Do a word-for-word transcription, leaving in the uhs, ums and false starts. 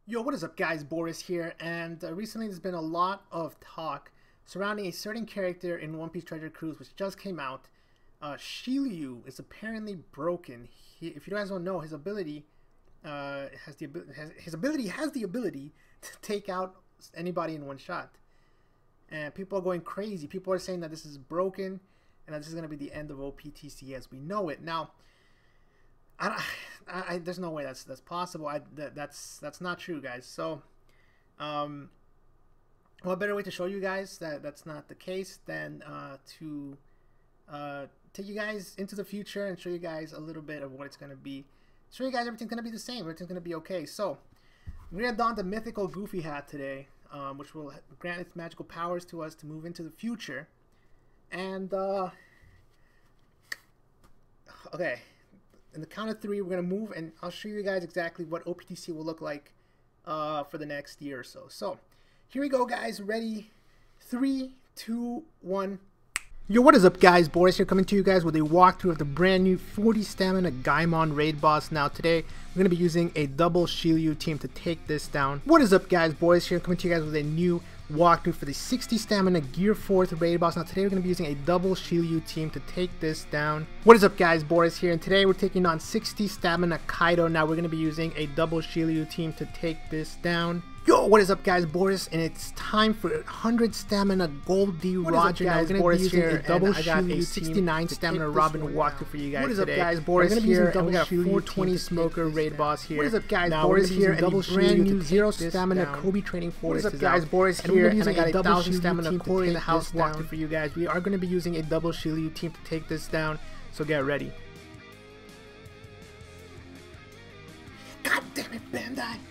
Yo, what is up guys, Boris here, and uh, recently there's been a lot of talk surrounding a certain character in One Piece Treasure Cruise which just came out. Uh, Shiryu is apparently broken. He, if you guys don't know, his ability uh, has the ability has, his ability has the ability to take out anybody in one shot. And people are going crazy. People are saying that this is broken and that this is going to be the end of O P T C as we know it. Now, I, I, I, there's no way that's that's possible. I that, that's that's not true, guys. So, um, what better way to show you guys that that's not the case than uh, to uh, take you guys into the future and show you guys a little bit of what it's gonna be. Show you guys everything's gonna be the same. Everything's gonna be okay. So, we're gonna don the mythical Goofy hat today, um, which will grant its magical powers to us to move into the future. And uh, okay. In the count of three, we're going to move, and I'll show you guys exactly what O P T C will look like uh, for the next year or so. So, here we go, guys. Ready? Three, two, one. Yo, what is up, guys? Boris here, coming to you guys with a walkthrough of the brand new forty stamina Gaimon raid boss. Now, today, we're going to be using a double Shiryu team to take this down. What is up, guys? Boris here, coming to you guys with a new walkthrough for the sixty stamina Gear fourth raid boss. Now today we're going to be using a double Shiryu team to take this down. What is up, guys? Boris here, and today we're taking on sixty stamina Kaido. Now we're going to be using a double Shiryu team to take this down. Yo, what is up, guys? Boris, and it's time for one hundred stamina Gold D Roger. Now we're going to be using a double Shiryu sixty-nine stamina Robin walkthrough for you guys. What is up, guys? Boris here, and we got a four twenty Smoker raid boss here. What is up, guys? Boris here, and a brand new zero stamina Kobe Training Force. What is up, guys? Boris here, and I got a thousand stamina Corey in the house walkthrough for you guys. We are going to be using a double Shiryu team to take this down, so get ready. God damn it, Bandai!